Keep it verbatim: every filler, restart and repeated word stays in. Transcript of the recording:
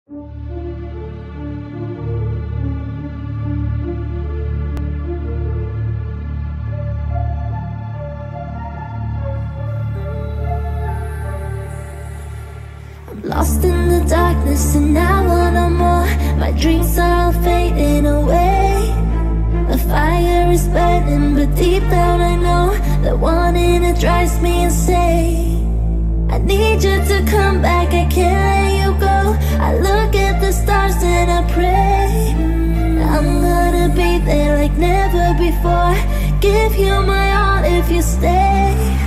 Lost in the darkness and I want more. My dreams are all fading away. The fire is burning, but deep down I know that wanting it drives me insane. I need you to come back, I can't let you go. I look at the stars and I pray I'm gonna be there like never before. Give you my all if you stay.